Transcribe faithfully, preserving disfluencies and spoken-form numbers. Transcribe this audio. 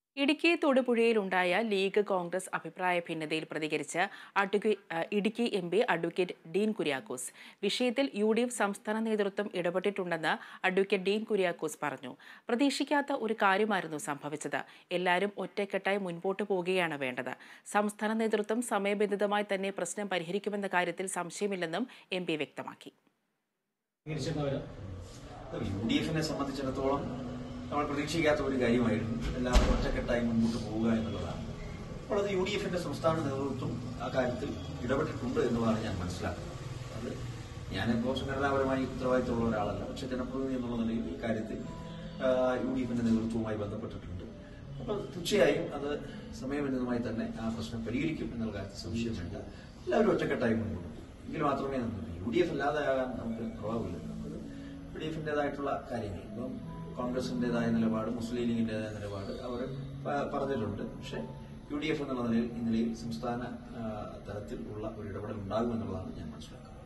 Idukki തൊടുപുഴയിലുണ്ടായ league Congress അഭിപ്രായ ഭിന്നതയിൽ പ്രതികരിച്ച് advocate Idukki M P advocate Dean Kuriakose. വിഷയത്തിൽ യു ഡി എഫ് സംസ്ഥാന നേതൃത്വം ഇടപെട്ടിട്ടുണ്ടെന്ന് അഡ്വക്കേറ്റ് ഡീൻ കുര്യാക്കോസ് പറഞ്ഞു. പ്രതീക്ഷിക്കാത്ത ഒരു കാര്യമായിരുന്നു സംഭവിച്ചത്. എല്ലാവരും ഒറ്റക്കെട്ടായി മുൻപോട്ട് പോകുകയാണ് വേണ്ടത്. സംസ്ഥാന നേതൃത്വം സമയബന്ധിതമായി തന്നെ പ്രശ്നം പരിഹരിക്കുമെന്ന കാര്യത്തിൽ സംശയമില്ലെന്നും എം പി വ്യക്തമാക്കി. യു ഡി എഫിനെ സംബന്ധിച്ചിടത്തോളം നമ്മൾ പ്രതീക്ഷിക്കാത്ത ഒരു കാര്യമായിരുന്നു എല്ലാവരും ഒറ്റക്കെട്ടായി മുൻപോട്ട് പോവുക എന്നുള്ളതാണ്. അപ്പോൾ അത് യു ഡി എഫിന്റെ സംസ്ഥാന നേതൃത്വം ആ കാര്യത്തിൽ ഇടപെട്ടിട്ടുണ്ട് എന്നുള്ളതാണ് ഞാൻ മനസ്സിലാക്കുന്നത്. അത് ഞാനിപ്പോൾ സംഘടനാപരമായി ഉത്തരവാദിത്തമുള്ള ഒരാളല്ല, പക്ഷെ ജനപ്രതിനിധി എന്നുള്ള നിലയിൽ ഈ കാര്യത്തിൽ യു ഡി എഫിന്റെ നേതൃത്വവുമായി ബന്ധപ്പെട്ടിട്ടുണ്ട്. അപ്പോൾ തീർച്ചയായും അത് സമയബന്ധിതമായി തന്നെ ആ പ്രശ്നം പരിഹരിക്കും എന്നുള്ള കാര്യത്തിൽ സംശയം വേണ്ട. എല്ലാവരും ഒറ്റക്കെട്ടായി മുൻപോട്ട് പോകും എങ്കിൽ മാത്രമേ നമുക്ക് യു ഡി എഫ് അല്ലാതെയാകാൻ നമുക്ക് പ്രഭാവമില്ല. നമുക്ക് യു ഡി എഫിന്റേതായിട്ടുള്ള കാര്യങ്ങൾ ഇപ്പം കോൺഗ്രസിന്റേതായ നിലപാട്, മുസ്ലിം ലീഗിന്റേതായ നിലപാട് അവർ പറഞ്ഞിട്ടുണ്ട്. പക്ഷേ യു ഡി എഫ് എന്നുള്ള നിലയിൽ ഈ നിലയിൽ സംസ്ഥാന തലത്തിൽ ഉള്ള ഒരു ഇടപെടൽ ഉണ്ടാകുമെന്നുള്ളതാണ് ഞാൻ മനസ്സിലാക്കുന്നത്.